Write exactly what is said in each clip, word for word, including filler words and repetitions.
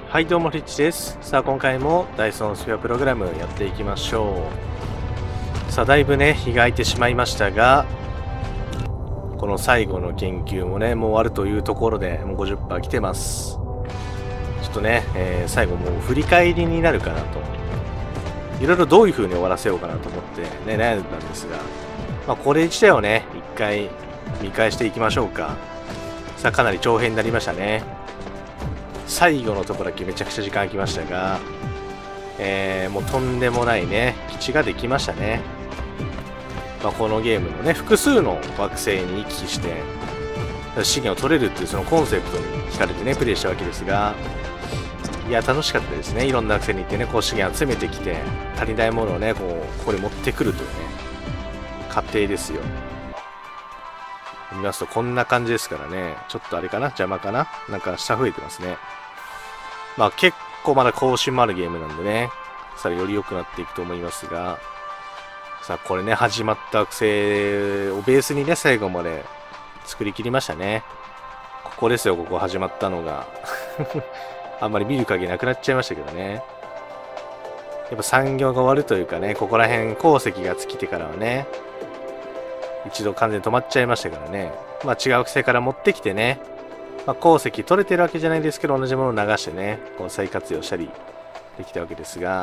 はい、どうもリッチです。さあ、今回もダイソンスフェアプログラムやっていきましょう。さあ、だいぶね、日が空いてしまいましたが、この最後の研究もね、もう終わるというところで、もう ごじゅっパーセント 来てます。ちょっとね、えー、最後もう振り返りになるかなと。いろいろどういう風に終わらせようかなと思ってね、悩んだんですが、まあ、これ自体をね、一回見返していきましょうか。さあ、かなり長編になりましたね。最後のところだけめちゃくちゃ時間空きましたが、えー、もうとんでもないね、基地ができましたね。まあ、このゲームのね、複数の惑星に行き来して、資源を取れるっていうそのコンセプトに惹かれてね、プレイしたわけですが、いや、楽しかったですね。いろんな惑星に行ってね、こう資源集めてきて、足りないものをね、こう、ここに持ってくるというね、過程ですよ。見ますとこんな感じですからね、ちょっとあれかな、邪魔かな、なんか下増えてますね。まあ結構まだ更新もあるゲームなんでね、さらより良くなっていくと思いますが、さあこれね、始まった惑星をベースにね、最後まで作り切りましたね。ここですよ、ここ始まったのが。あんまり見る影なくなっちゃいましたけどね。やっぱ産業が終わるというかね、ここら辺鉱石が尽きてからはね、一度完全に止まっちゃいましたからね。まあ違う惑星から持ってきてね、まあ、鉱石取れてるわけじゃないですけど、同じものを流してね、こう再活用したりできたわけですが、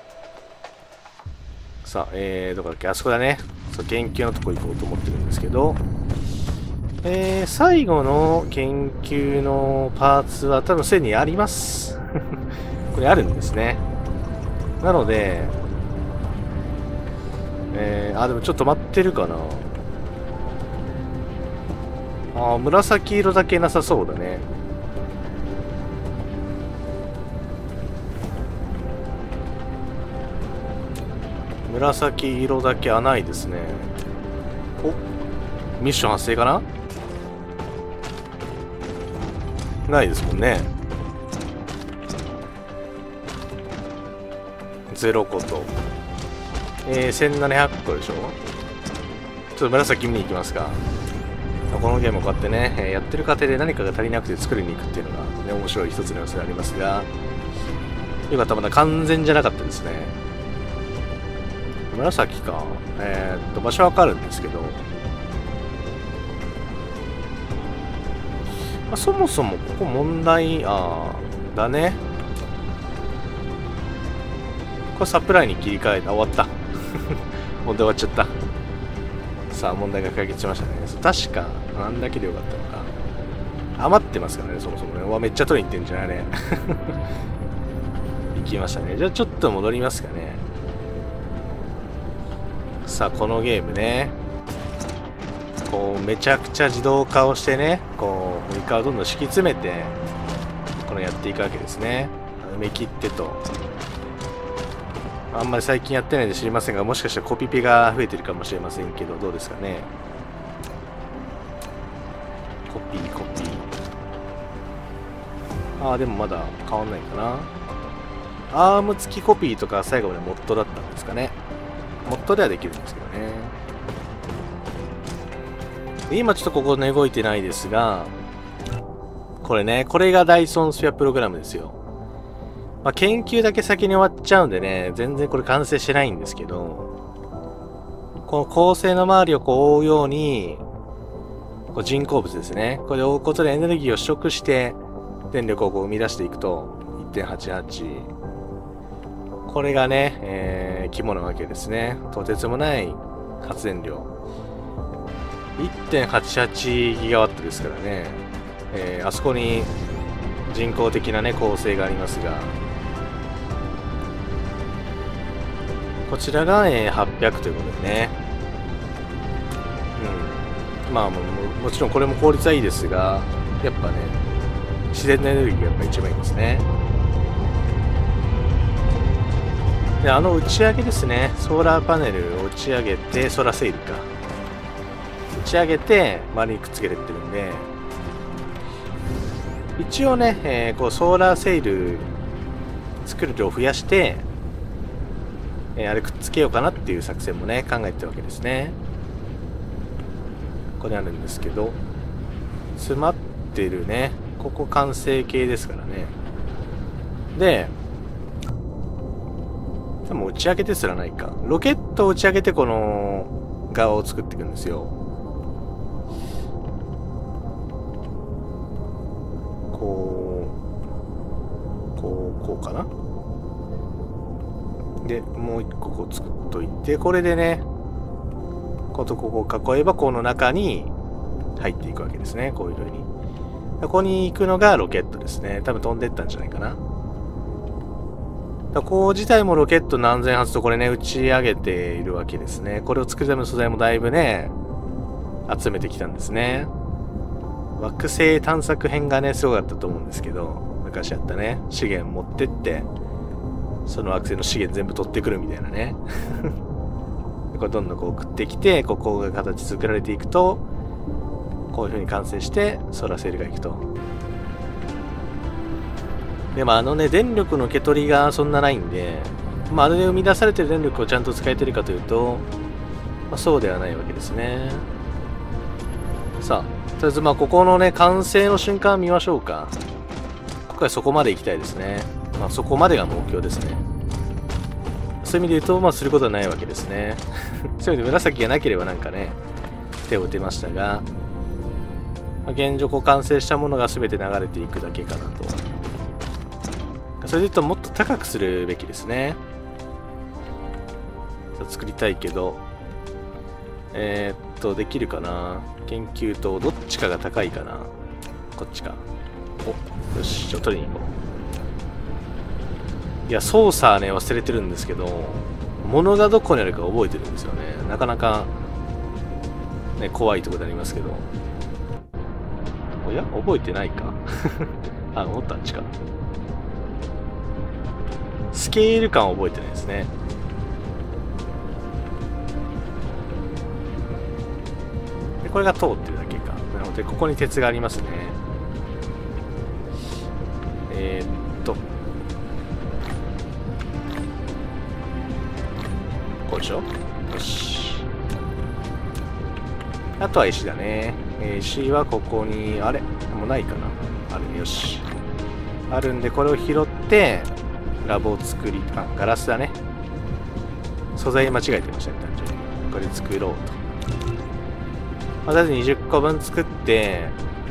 さあ、えー、どこだっけ、あそこだね。そう、研究のとこ行こうと思ってるんですけど、えー、最後の研究のパーツは多分すでにあります。これあるんですね。なので、えー、あ、でもちょっと待ってるかな。あ、紫色だけなさそうだね。紫色だけはないですね。お、ミッション発生かな。ないですもんね。ゼロ個と、えー、せんななひゃっこでしょ。ちょっと紫見に行きますか。このゲームをこうやってね、えー、やってる過程で何かが足りなくて作りに行くっていうのが、ね、面白い一つの要素でありますが、よかった、まだ完全じゃなかったですね。紫か。えー、っと、場所わかるんですけど、まあ、そもそもここ問題、あー、だね。これサプライに切り替えた。終わった。問題終わっちゃった。さあ、問題が解決しましたね。確か、なんだけでよかったのか。余ってますからね、そもそもね。うわ、めっちゃ取りに行ってんじゃん、あれ。行きましたね。じゃあ、ちょっと戻りますかね。さあ、このゲームね。こう、めちゃくちゃ自動化をしてね、こう、イカをどんどん敷き詰めて、このやっていくわけですね。埋め切ってと。あんまり最近やってないんで知りませんが、もしかしたらコピペが増えてるかもしれませんけど、どうですかね。コピー、コピー。ああ、でもまだ変わんないかな。アーム付きコピーとか最後までモッドだったんですかね。モッドではできるんですけどね。今ちょっとここね、動いてないですが、これね、これがダイソンスフェアプログラムですよ。まあ、研究だけ先に終わっちゃうんでね、全然これ完成してないんですけど、この恒星の周りをこう覆うように、こう人工物ですね。これを覆うことでエネルギーを取得して、電力をこう生み出していくと、いってんはちはち。これがね、えー、肝なわけですね。とてつもない発電量。いってんはちはちギガワットですからね。えー、あそこに人工的なね、構成がありますが、こちらが、えー、はっぴゃくということでね。うん。まあも、もちろんこれも効率はいいですが、やっぱね、自然なエネルギーがやっぱ一番いいですね。で、あの打ち上げですね。ソーラーパネルを打ち上げて、ソーラーセイルか。打ち上げて、周りにくっつけてってるんで、一応ね、えー、こうソーラーセイル作る量を増やして、えー、あれくっつけようかなっていう作戦もね、考えてるわけですね。ここにあるんですけど、詰まってるね。ここ完成形ですからね。 で、でも打ち上げてすらないか。ロケットを打ち上げてこの側を作っていくんですよ。こう、こう、こうかな。で、もう一個こう作っといて、これでね、ことここを囲えばこの中に入っていくわけですね。こういう風に。ここに行くのがロケットですね。多分飛んでったんじゃないかな。ここ自体もロケット何千発とこれね、打ち上げているわけですね。これを作るための素材もだいぶね、集めてきたんですね。惑星探索編がね、すごかったと思うんですけど、昔やったね、資源持ってって、その惑星の資源全部取ってくるみたいなね。これどんどんこう送ってきて、ここが形作られていくと、こういう風に完成して、ソーラーセルがいくと。でもあのね、電力の受け取りがそんなないんで、まあ、あれで生み出されてる電力をちゃんと使えてるかというと、まあ、そうではないわけですね。さあ、とりあえずまあここのね、完成の瞬間見ましょうか。今回そこまで行きたいですね。まあそこまでが目標ですね。そういう意味で言うと、まあすることはないわけですね。そういう意味で紫がなければなんかね、手を打てましたが、まあ、現状こう完成したものが全て流れていくだけかなと。それで言うともっと高くするべきですね。作りたいけど、えー、っと、できるかな。研究とどっちかが高いかな。こっちか。お、よし、ちょっと取りに行こう。いや、操作ね、忘れてるんですけど、物がどこにあるか覚えてるんですよね。なかなか、ね、怖いところでありますけど。おや覚えてないかあ、もっとあっちか。スケール感を覚えてないですね。で、これが通ってるだけか。なので、ここに鉄がありますね。えー、っと。こうでしょ？よし。あとは石だね。えー、石はここに、あれ？もうないかな。あるね。よし。あるんで、これを拾って、ラボを作り、あ、ガラスだね。素材間違えてましたね、単純に。これ作ろうと。まあ、とりあえずにじゅっこぶん作って、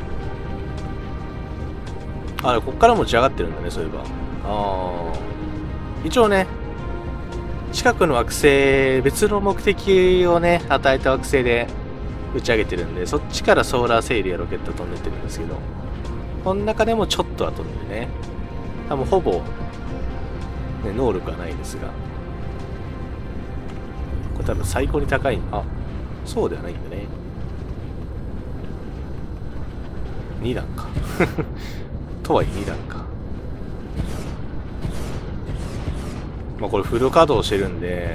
あ、こっからも仕上がってるんだね、そういえば。あー。一応ね、近くの惑星、別の目的をね、与えた惑星で打ち上げてるんで、そっちからソーラーセイルやロケット飛んでってるんですけど、この中でもちょっとは飛んでね。多分ほぼ、ね、能力はないですが。これ多分最高に高い。あ、そうではないんだね。にだんか。とはいえにだんか。まあこれフル稼働してるんで、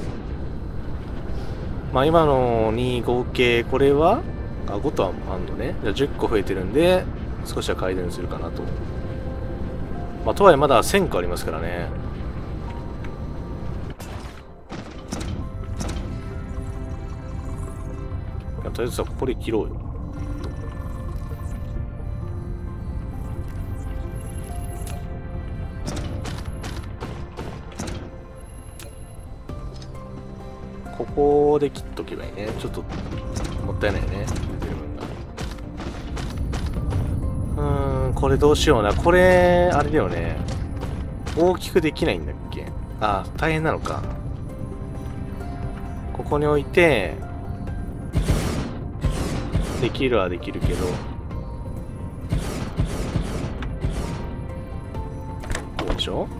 まあ今のに合計、これはあ、ごとはあんのね。じゃあじゅっこ増えてるんで、少しは改善するかなと。まあとはいえまだせんこありますからね。とりあえずはここで切ろうよ。ここで切っとけばいいね。ちょっともったいないね。うーん、これどうしような。これ、あれだよね。大きくできないんだっけ？あ、大変なのか。ここに置いて、できるはできるけど、こうでしょ？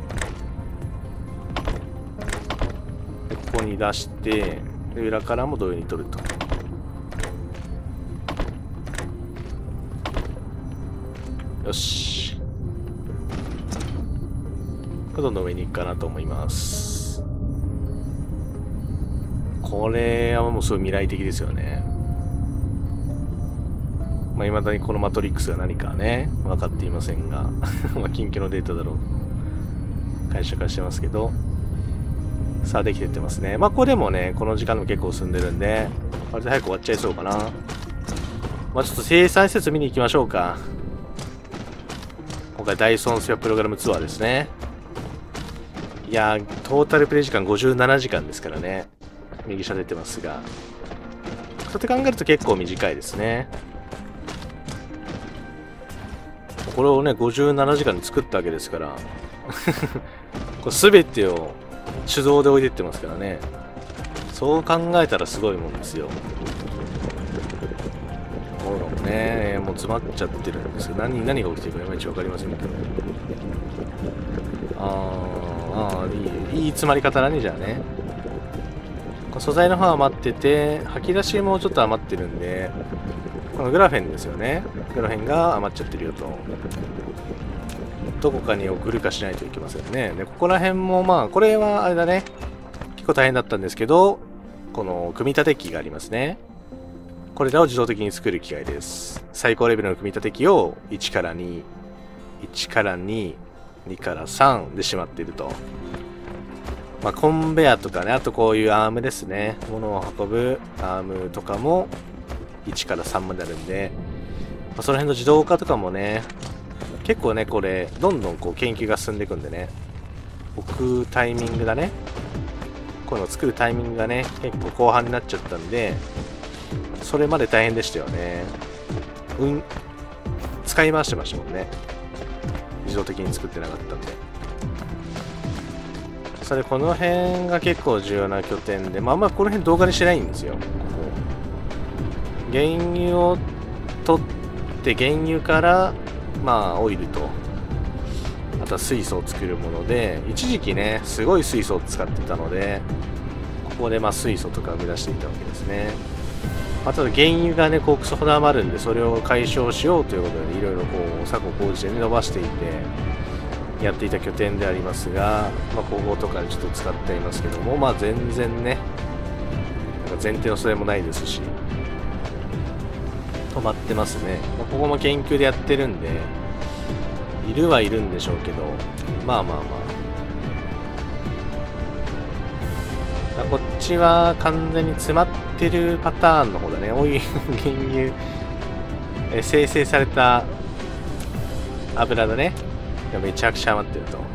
でここに出して、で裏からも同様に取ると。よし。どんどん上に行くかなと思います。これはもうすごい未来的ですよね。まあ、未だにこのマトリックスが何かね、分かっていませんが、まあ、緊急のデータだろう。会社化してますけど、さあ、できてってますね。まあ、ここでもね、この時間でも結構進んでるんで、あれで早く終わっちゃいそうかな。まあ、ちょっと生産施設見に行きましょうか。 今回ダイソンスフェアプログラムツアーですね。いやー、トータルプレイ時間ごじゅうななじかんですからね。右下出てますが。そうやって考えると結構短いですね。これをね、ごじゅうななじかんで作ったわけですから。これ全てを手動で置いてってますからね。そう考えたらすごいもんですよ。ほらもね、もう詰まっちゃってるんですけど、何、何が起きてるかいまいちわかりませんけど。あー、あー、いい、いい詰まり方だね、じゃあね。素材の方は余ってて、吐き出しもちょっと余ってるんで、このグラフェンですよね。グラフェンが余っちゃってるよと。どこかに送るかしないといけませんね。で、ここら辺もまあ、これはあれだね。結構大変だったんですけど、この組み立て機がありますね。これらを自動的に作る機械です。最高レベルの組み立て機をいちからに、いちからに、にからさんでしまっていると。まあ、コンベアとかね、あとこういうアームですね。物を運ぶアームとかもいちからさんまであるんで、まあ、その辺の自動化とかもね、結構ね、これ、どんどんこう研究が進んでいくんでね、置くタイミングだね。こういうのを作るタイミングがね、結構後半になっちゃったんで、それまで大変でしたよね。うん、使い回してましたもんね。自動的に作ってなかったんで。それ、この辺が結構重要な拠点で、まあ、あんまこの辺動画にしてないんですよ。ここ原油を取って、原油から、まあ、オイルと、あとは水素を作るもので、一時期ね、すごい水素を使ってたので、ここでまあ水素とか生み出していたわけですね。あとは原油がね、こうクソほど余るんで、それを解消しようということで、いろいろこう、策を講じて、ね、伸ばしていて、やっていた拠点でありますが、まあ、こことかでちょっと使っていますけども、まあ全然ね、なんか前提のそれもないですし、止まってますね。まあ、ここも研究でやってるんで、いるはいるんでしょうけど、まあまあまあ。こっちは完全に詰まってるパターンの方だね。オイル、原油、え生成された油だね。めちゃくちゃ余ってると。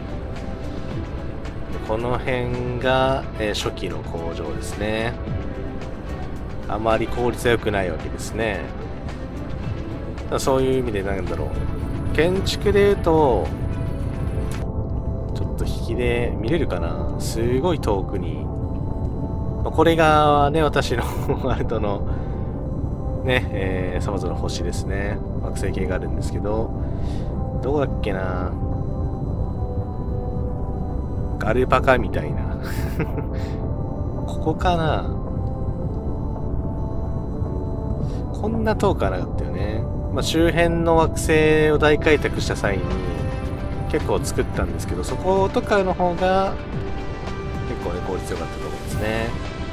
この辺が、えー、初期の工場ですね。あまり効率は良くないわけですね。そういう意味でなんだろう。建築で言うと、ちょっと引きで見れるかな。すごい遠くに。これがね、私のワールドのね、えー、さまざまな星ですね。惑星系があるんですけど、どこだっけな。アルパカみたいな。ここかな。こんな遠くはなかったよね。まあ、周辺の惑星を大開拓した際に結構作ったんですけど、そことかの方が結構ね、効率良かったと思うんですね。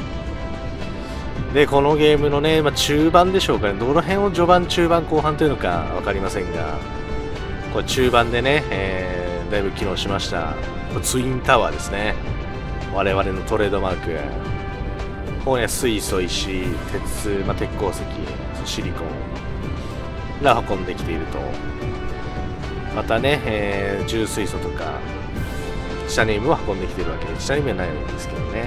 で、このゲームのね、まあ、中盤でしょうかね。どの辺を序盤、中盤、後半というのか分かりませんが、これ中盤でね、えー、だいぶ機能しました。ツインタワーですね。我々のトレードマーク。ここには水素、石、鉄、まあ、鉄鉱石、シリコンが運んできていると。またね、えー、重水素とか、チタニウムを運んできているわけで、チタニウムはないわけですけどね。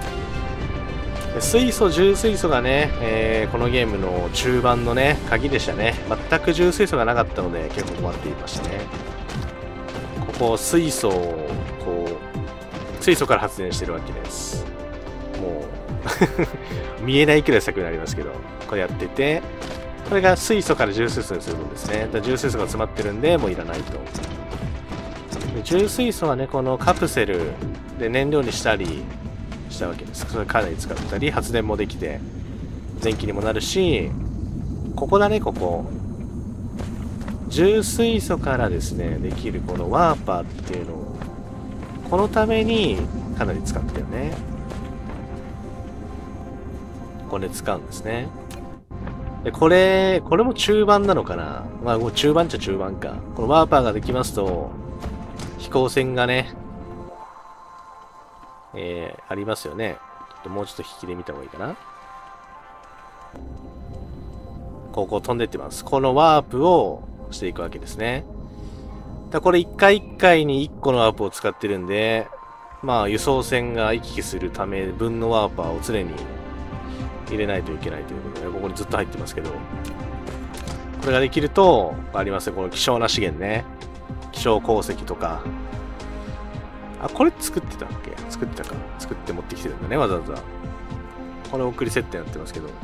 水素、重水素がね、えー、このゲームの中盤のね、鍵でしたね。全く重水素がなかったので、結構困っていましたね。ここ、水素を、こう、水素から発電してるわけです。もう、見えないくらい先になりますけど、これやってて、これが水素から重水素にするものですね。だから重水素が詰まってるんで、もういらないと。重水素はね、このカプセルで燃料にしたりしたわけです。それかなり使ったり、発電もできて、電気にもなるし、ここだね、ここ。重水素からですね、できるこのワーパーっていうのを、このためにかなり使ったよね。これ使うんですね。で、これ、これも中盤なのかな。まあ、もう中盤っちゃ中盤か。このワーパーができますと、飛行船がね、えー、ありますよね。ちょっともうちょっと引きで見た方がいいかな。ここ飛んでってます。このワープをしていくわけですね。 だこれ一回一回に一個のワープを使ってるんで、まあ輸送船が行き来するため分のワーパーを常に入れないといけないということで、ここにずっと入ってますけど、これができると、ありますよ、この希少な資源ね。希少鉱石とか。あ、これ作ってたっけ？作ってたか。作って持ってきてるんだね、わざわざ。これ送り設定になってますけど。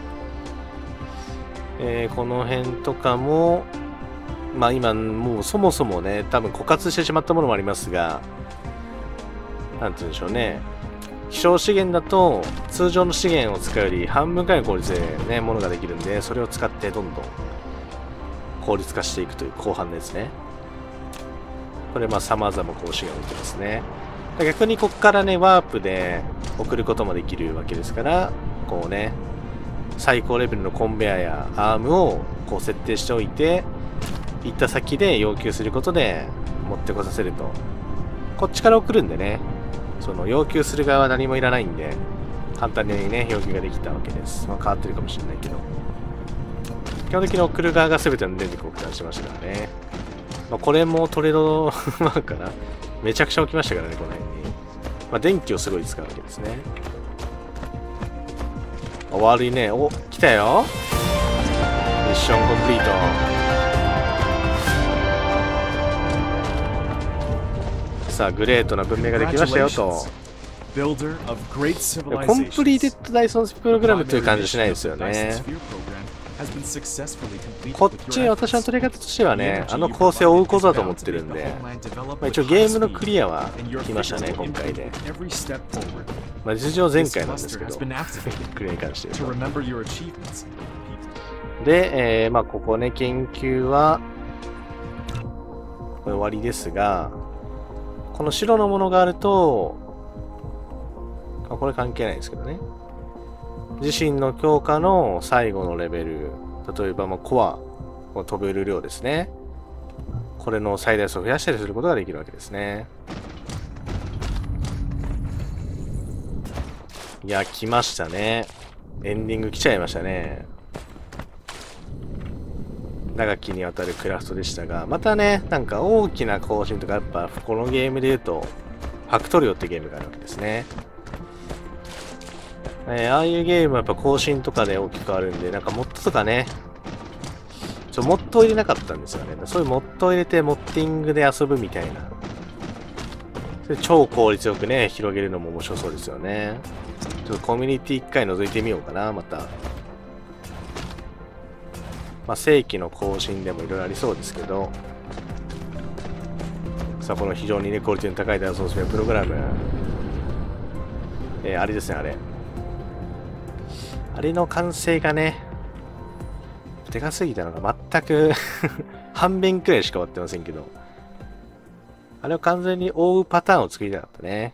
えー、この辺とかも、まあ今もうそもそもね、多分枯渇してしまったものもありますが、なんて言うんでしょうね。希少資源だと通常の資源を使うより半分くらいの効率でね、ものができるんで、それを使ってどんどん効率化していくという後半ですね。これまあ様々こう資源を置いてますね。逆にここからね、ワープで送ることもできるわけですから、こうね、最高レベルのコンベアやアームをこう設定しておいて、行った先で要求することで持ってこさせると。こっちから送るんでね、その要求する側は何もいらないんで、簡単にね、要求ができたわけです。まあ変わってるかもしれないけど。基本的に送る側が全ての電力を負担してましたからね。まあこれもトレードマークかな。めちゃくちゃ起きましたからね、この辺に。まあ電気をすごい使うわけですね。終わりね。お、来たよ。ミッションコンプリート。さあ、グレートな文明ができましたよと。コンプリーテッドダイソンスプログラムという感じしないですよね。こっち、私の取り方としてはね、あの構成を追うことだと思ってるんで、まあ、一応ゲームのクリアは来ましたね、今回で。まあ、事情前回なんですけど、クリアに関して言うと。で、えー、まあ、ここね、研究は、これ終わりですが、この白のものがあると、あ、これ関係ないですけどね。自身の強化の最後のレベル、例えばまあコアを飛べる量ですね。これの最大数を増やしたりすることができるわけですね。いや、来ましたね。エンディング来ちゃいましたね。長きにわたるクラフトでしたが、またね、なんか大きな更新とか、やっぱこのゲームで言うと、ファクトリオってゲームがあるわけですね。えー、ああいうゲームはやっぱ更新とかで大きく変わるんで、なんかモッドとかね、ちょ、モッドを入れなかったんですよね。そういうモッドを入れて、モッディングで遊ぶみたいな。それ超効率よくね、広げるのも面白そうですよね。ちょっとコミュニティ一回覗いてみようかな、また。まあ、正規の更新でもいろいろありそうですけど、さあ、この非常にね、クオリティの高いダイソースウェアプログラム、えー、あれですね、あれ。あれの完成がね、でかすぎたのが全く半分くらいしか終わってませんけど、あれを完全に覆うパターンを作りたかったね。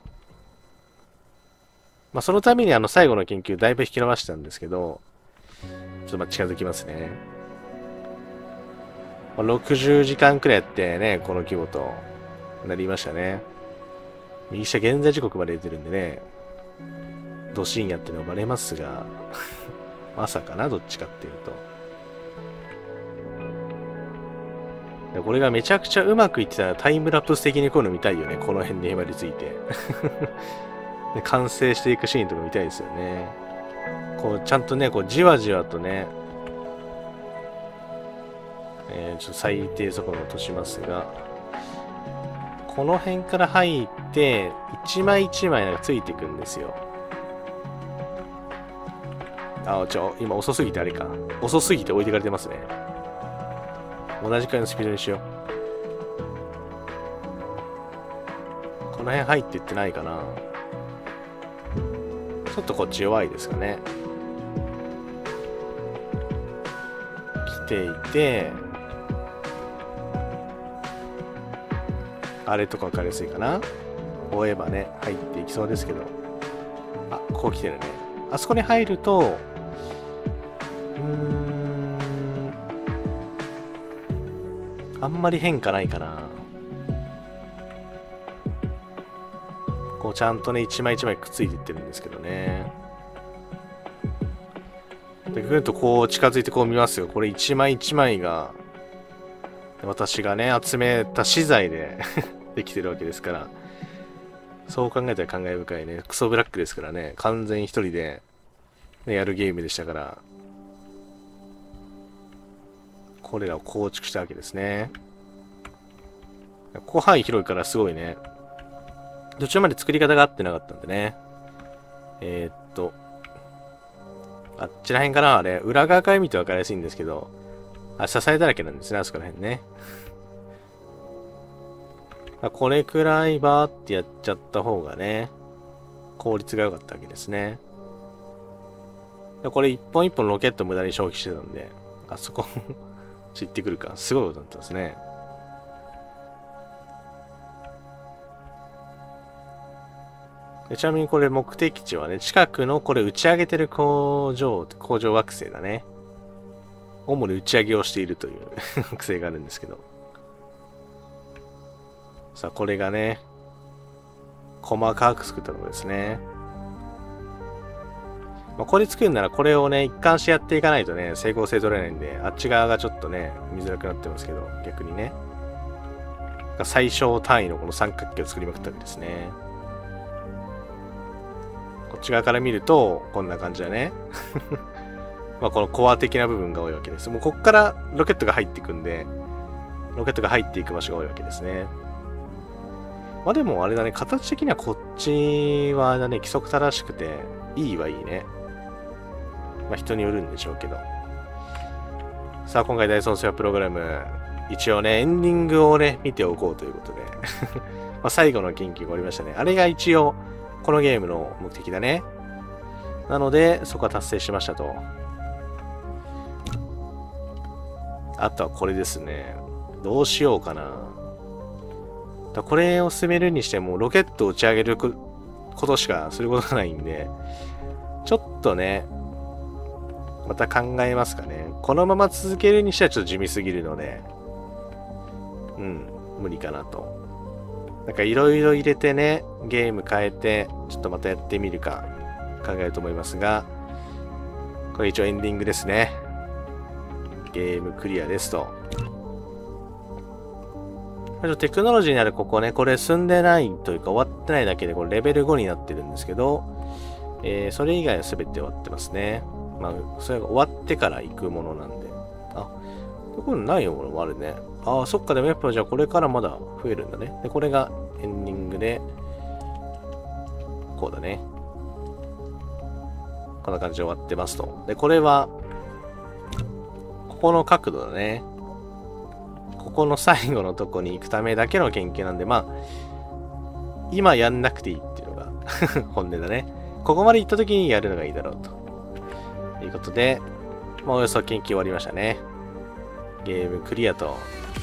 まあ、そのためにあの最後の研究だいぶ引き伸ばしたんですけど、ちょっとまあ近づきますね。ろくじゅうじかんくらいやってね、この規模となりましたね。右下現在時刻まで出てるんでね、ど深夜ってのバレますが、朝かな、どっちかっていうと。でこれがめちゃくちゃうまくいってたらタイムラプス的にこういうの見たいよね、この辺にへばりついて。で完成していくシーンとか見たいですよね。こうちゃんとね、こうじわじわとね、えー、ちょっと最低速度を落としますが、この辺から入って、一枚一枚なんかついていくんですよ。あ、ちょ、今遅すぎてあれか。遅すぎて置いてかれてますね。同じくらいのスピードにしよう。この辺入っていってないかな。ちょっとこっち弱いですかね。来ていて、あれとか分かりやすいかな。追えばね、入っていきそうですけど。あ、ここ来てるね。あそこに入ると、うーん、あんまり変化ないかな。こうちゃんとね、一枚一枚くっついていってるんですけどね。で、ぐるっとこう近づいてこう見ますよ。これ一枚一枚が、 私がね、集めた資材でできてるわけですから、そう考えたら感慨深いね。クソブラックですからね、完全一人で、ね、やるゲームでしたから、これらを構築したわけですね。ここ範囲広いからすごいね。途中まで作り方が合ってなかったんでね。えー、っと、あっちら辺かなあれ、裏側から見て分かりやすいんですけど、あ、支えだらけなんですね、あそこら辺ね。これくらいバーってやっちゃった方がね、効率が良かったわけですね。これ一本一本ロケット無駄に消費してたんで、あそこ行ってくるか。すごいことになってますね。でちなみにこれ目的地はね、近くのこれ打ち上げてる工場、工場惑星だね。主に打ち上げをしているという惑星があるんですけど。さあ、これがね、細かく作ったところですね。まあ、これ作るならこれをね、一貫してやっていかないとね、整合性取れないんで、あっち側がちょっとね、見づらくなってますけど、逆にね。最小単位のこの三角形を作りまくったわけですね。こっち側から見ると、こんな感じだね。まあこのコア的な部分が多いわけです。もうこっからロケットが入っていくんで、ロケットが入っていく場所が多いわけですね。まあでもあれだね、形的にはこっちはだね、規則正しくて、いいはいいね。まあ人によるんでしょうけど。さあ今回ダイソンスフェアプログラム、一応ね、エンディングをね、見ておこうということで。まあ最後の研究が終わりましたね。あれが一応、このゲームの目的だね。なので、そこは達成しましたと。あとはこれですね。どうしようかな。だこれを進めるにしても、ロケットを打ち上げることしかすることがないんで、ちょっとね、また考えますかね。このまま続けるにしてはちょっと地味すぎるので、うん、無理かなと。なんかいろいろ入れてね、ゲーム変えて、ちょっとまたやってみるか考えると思いますが、これ一応エンディングですね。ゲームクリアですと。テクノロジーにあるここね、これ進んでないというか終わってないだけで、これレベルごになってるんですけど、えー、それ以外は全て終わってますね。まあ、それが終わってから行くものなんで。あ、これないものもあるね。ああ、そっか、でもやっぱじゃあこれからまだ増えるんだね。で、これがエンディングで、こうだね。こんな感じで終わってますと。で、これは、ここの角度だね。ここの最後のとこに行くためだけの研究なんで、まあ、今やんなくていいっていうのが本音だね。ここまで行った時にやるのがいいだろうと。いうことで、まあ、およそ研究終わりましたね。ゲームクリアと